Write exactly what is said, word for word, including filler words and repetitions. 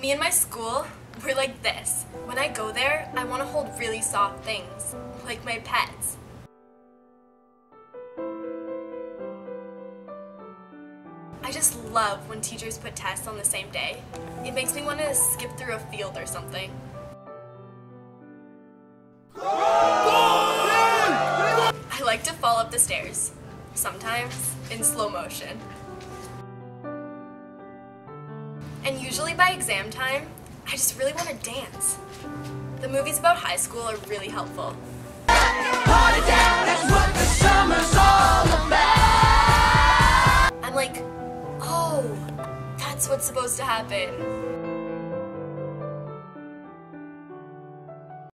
Me and my school, we're like this. When I go there, I want to hold really soft things, like my pets. I just love when teachers put tests on the same day. It makes me want to skip through a field or something. I like to fall up the stairs, sometimes in slow motion. And usually by exam time, I just really want to dance. The movies about high school are really helpful. Party down, that's what the summer's all about. I'm like, oh, that's what's supposed to happen.